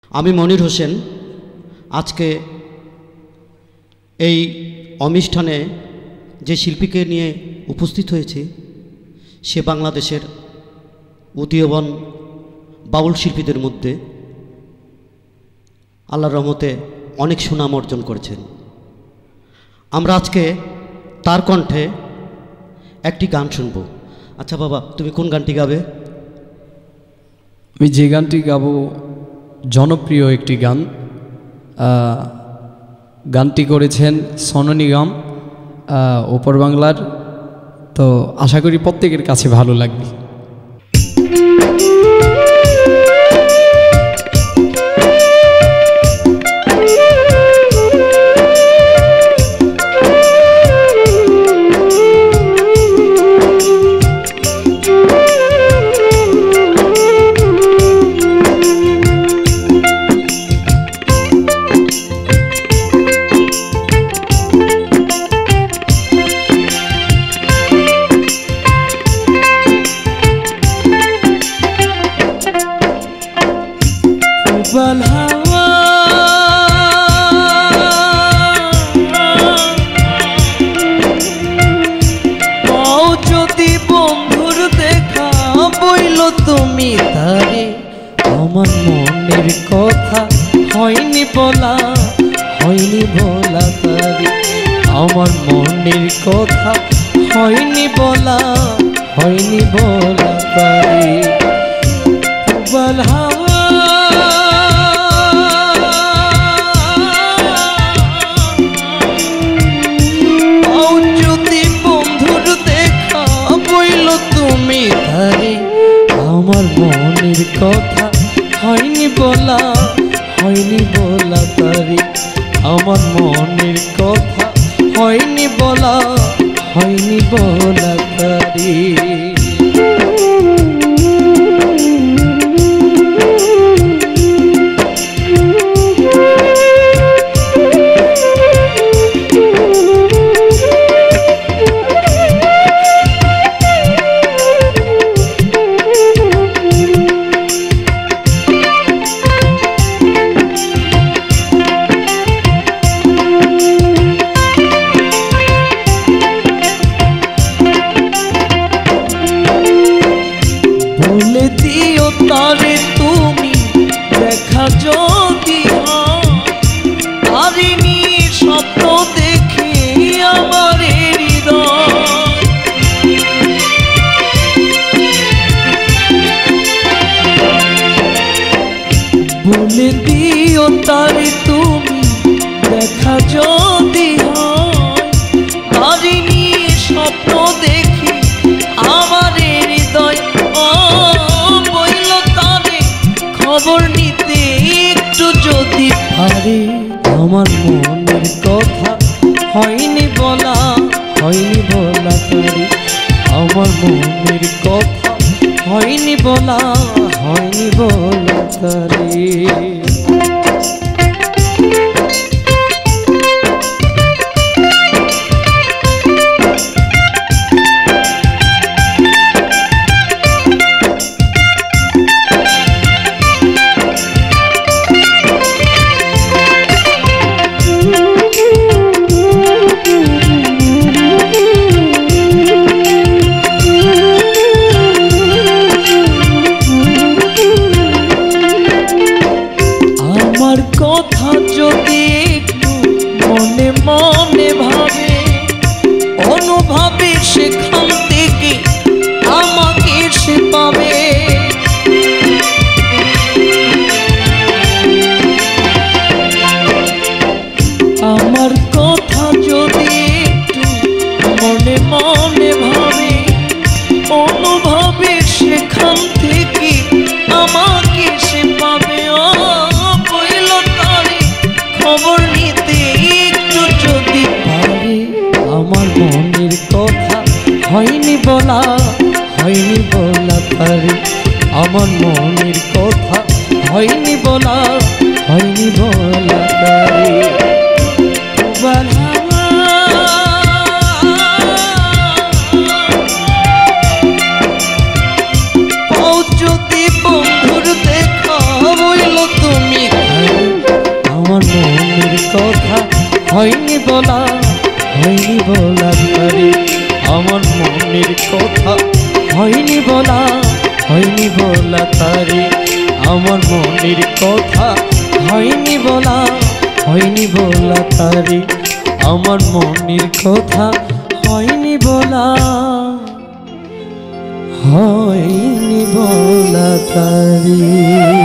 আমি মনির হোসেন আজকে এই অনুষ্ঠানে যে শিল্পীকে নিয়ে উপস্থিত হয়েছি সে বাংলাদেশের উদীয়মান বাউল শিল্পীদের মধ্যে আল্লাহর রহমতে অনেক সুনাম অর্জন করেছেন। আমরা আজকে তার কণ্ঠে একটি গান শুনব। আচ্ছা বাবা, তুমি কোন গানটি গাবে? আমি যে গানটি গাবো জনপ্রিয় একটি গান। গানটি করেছেন সোনু নিগম, ওপর বাংলার। তো আশা করি প্রত্যেকের কাছে ভালো লাগবে। যদি বন্ধুর দেখা বইল তুমি তারে, আমার মনের কথা হয়নি বলা, হয়নি বলা তারে, আমার মনের কথা হয়নি বলা, হয়নি বলা তারে। আমার মনের কথা হয়নি বলা, হয়নি বলা তারে, আমার মনের কথা হয়নি বলা, হয়নি বলা তারে। বলে দিও তারে তুমি দেখা যদি আরে নিয়ে স্বপ্ন দেখে আমার হৃদয়, বলে দিও তারে তুমি দেখা যদি আরে নিয়ে স্বপ্ন দেখে আমার হৃদয়, খবর নিতে একটু যদি পারে। আমার মনের কথা হয়নি বলা, হয়নি বলা তারে, আমার মনের কথা হয়নি বলা, হয়নি বলা তারে। আমার কথা যদি একটু মনে মনে ভাবে, অনুভাবে সেখান থেকে আমাকে সে পাবে। আমার কথা যদি একটু মনে মনে ভাবে, অনুভাবে সেখান থেকে আমাকে সে পাবে। খবর নিতে একটু যদি পারে, আমার মনের কথা হয়নি বলা, হয়নি বলা তারে, আমার মনের কথা হয়নি বলা, হয়নি বলা তারে। যদি বন্ধুর দেখা বইল তুমি হয়নি বলা তারে আমার মনের কথা হয়নি বলা তারে আমার মনের কথা হয়নি বলা তারে আমার মনের কথা হয়নি বলা তারে।